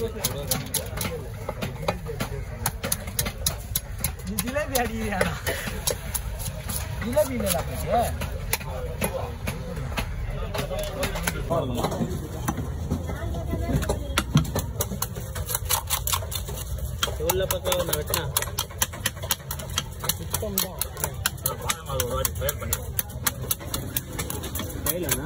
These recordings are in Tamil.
जिलेबी अड़ियाना जिलेबी ले ला के உள்ள பக்கம் ஒண்ணு வெட்டனா சுத்தம் தான் அது ஒரு வாட்டி ட்ரை பண்ணி கைலனா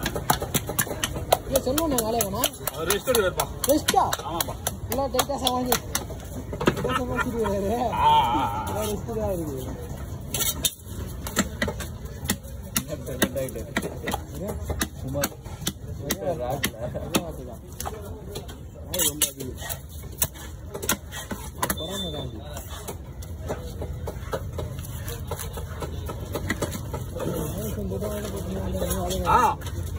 ये चलो ना वाले बना और रेस्ट कर देता रेस्ट हां बा पूरा டைட்டா சவாஞ்சி ரொம்ப கிரி வேற हां रेस्ट कर रही है டைட்டா சும்மா ராஜ்ல அதுதான் அது ரொம்ப அது அப்புறம் ராஜ் हां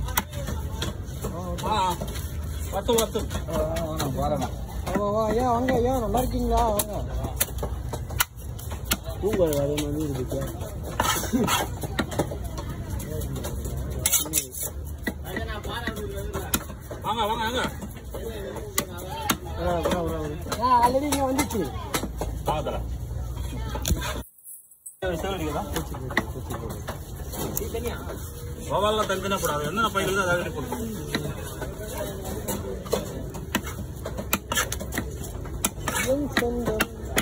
வத்து வத்து நான் வரேன் வா ஏன் வாங்க ஏன் நல்லா இருக்கீங்களா வாங்க தூங்க வர மாதிரி இருக்கு வாங்க வாங்க வாங்க ஆல்ரெடி இங்க வந்துச்சு பாதற சேவடிக்குதா தனியா கோவால தனியா போடாது என்ன பையில தான் அத போடு சொந்தம்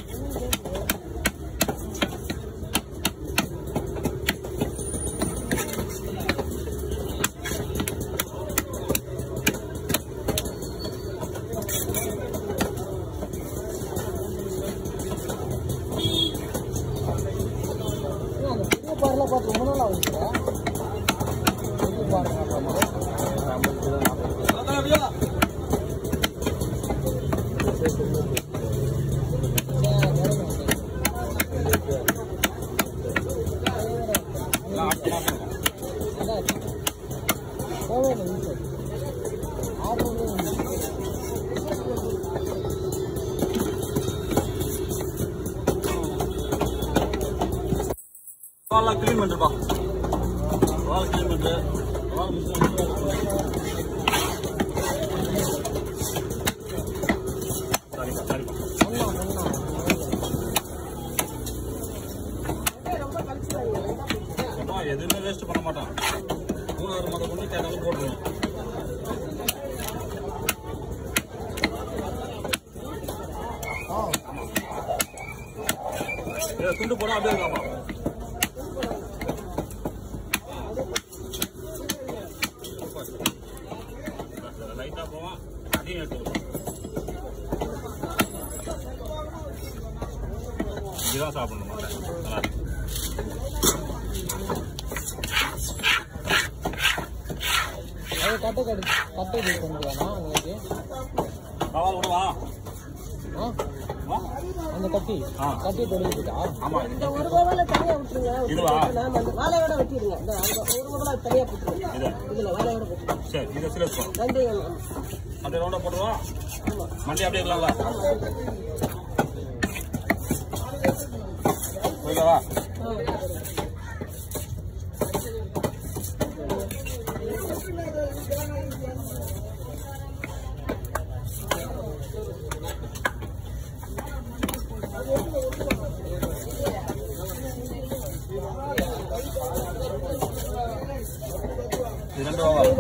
பார்ல பார்த்து ரொம்ப நாள் ஆகுது வால க்ளீன் பண்ணிடுப்பா வால க்ளீன் பண்ணிட்டு வால சரி ரொம்ப எதுவுமே வேஸ்ட் பண்ண மாட்டான் 3 மாதம் கொண்டு கேட்டாலும் போட்டுருவோம் துண்டு போட அப்படியே இருக்காமா லைட்டா போவான் அதையும் எடுத்து இதுதான் சாப்பிடணும் அது கட்டை பண்ணுவானா உங்களுக்கு பரவாயில்ல விடுவா அந்த கட்டி தொடுக்கிட்டா ஆமா இந்த ஒரு ரூபாயில தனியா விட்டுருங்க இதுவா அந்த வாழையோட வெட்டிடுங்க இந்த ஒரு ரூபாயில தனியா போட்டுருங்க இதுல வாழையோட போட்டுருங்க சரி இத சிலஸ் நன்றி அந்த ரவுண்டா போடுவா மண்டி அப்படியே இருக்கலாம்ல ஓகேவா இரண்டு வாங்க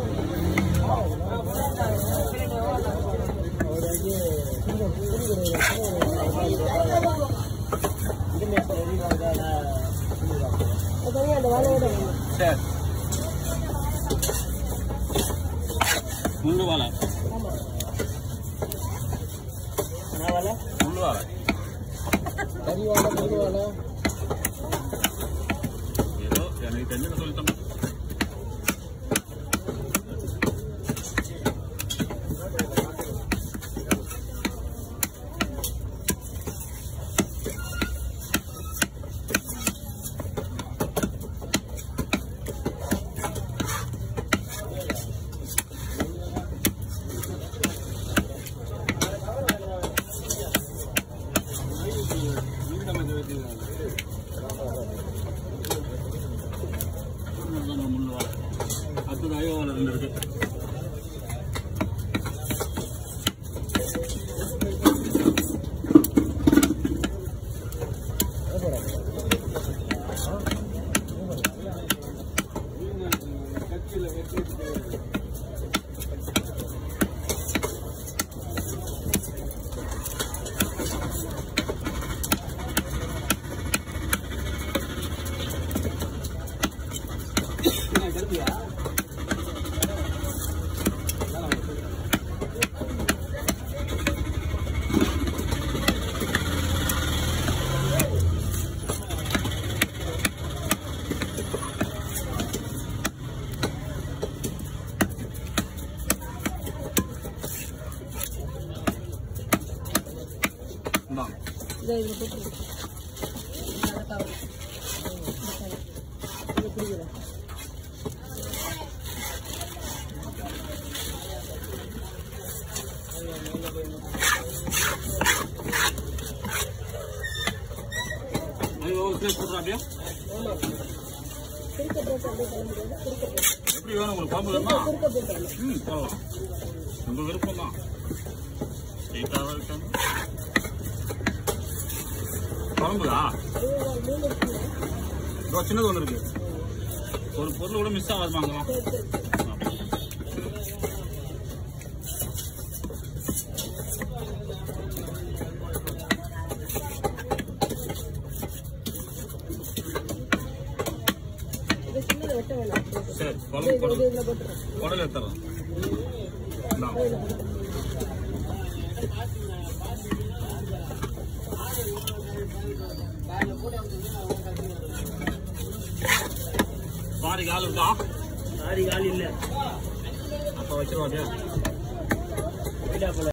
சரி முள்ளு வாழை என்ன வாழை முள்ளு வாழை கறி வாழை முள்ளு வாழை ஏதோ எனக்கு தெரிஞ்சு சொல்லிட்டோம் இதை இதில் போட்டுருங்க. இதை பிடிக்கிறேன். எப்படி வேணும் உங்களுக்கு குழம்பு வேணுமா? போகலாம். உங்க விருப்பம் தான். குழம்புதா சின்னது ஒன்று இருக்கு. ஒரு பொருள் கூட மிஸ் ஆகாதுமாங்கலாம். சரி குழம்பு குடல் எடுத்துறோம். சாரி கால் இருக்கா? சாரி கால் இல்ல. அப்ப வச்சிருவாங்க.